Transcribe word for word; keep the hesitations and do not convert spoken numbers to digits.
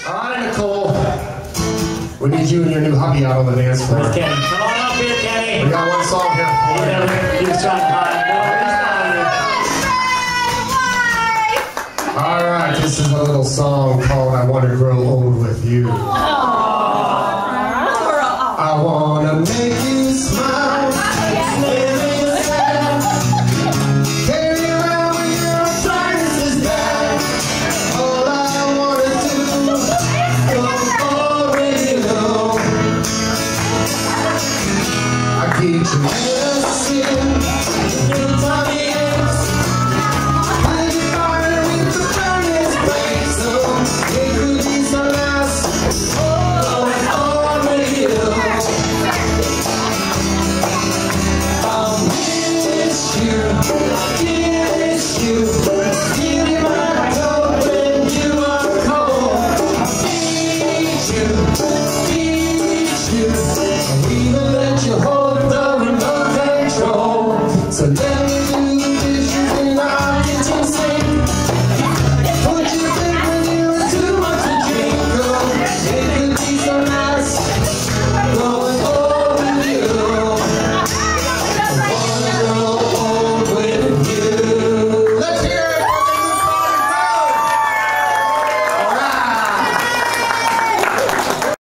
We need you and your new hubby out on the dance floor. Where's Kenny? Come on up here, Kenny. We got one song here for you. He was trying to hide. No, he's not here. All right, this is a little song called I Want to Grow Old With You. I want to make you smile. Make you sad. Carry you around when your arthritis is bad. All I want to do is go already low. I keep you medicine. Your tummy aches. I get harder with the furnace break. So it could be some last. Oh, already low. I'll miss you. Miss you. Give me my coat when you are cold. Need you. Need you. We will let you hold the remote control. So let